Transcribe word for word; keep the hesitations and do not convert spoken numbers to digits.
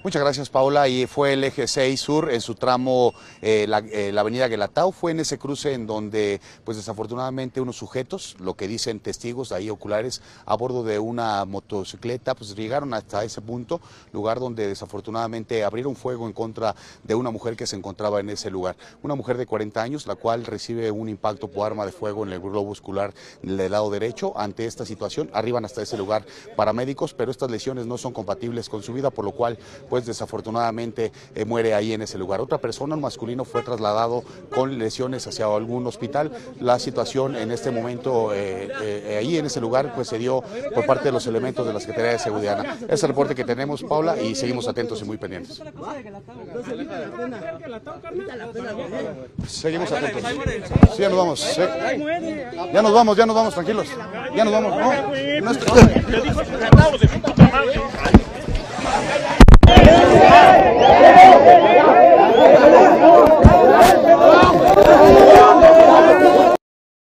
Muchas gracias, Paola. Y fue el eje seis sur en su tramo, eh, la, eh, la avenida Guelatao. Fue en ese cruce en donde, pues desafortunadamente, unos sujetos, lo que dicen testigos ahí oculares, a bordo de una motocicleta, pues llegaron hasta ese punto, lugar donde desafortunadamente abrieron fuego en contra de una mujer que se encontraba en ese lugar. Una mujer de cuarenta años, la cual recibe un impacto por arma de fuego en el globo muscular del lado derecho. Ante esta situación, arriban hasta ese lugar paramédicos, pero estas lesiones no son compatibles con su vida, por lo cual, pues desafortunadamente eh, muere ahí en ese lugar. Otra persona, un masculino, fue trasladado con lesiones hacia algún hospital. La situación en este momento eh, eh, ahí en ese lugar pues se dio por parte de los elementos de la Secretaría de Seguridad. Es el reporte que tenemos, Paula, y seguimos atentos y muy pendientes. Seguimos atentos. Sí, ya nos vamos. Sí. Ya nos vamos, ya nos vamos, tranquilos. Ya nos vamos. No, no es...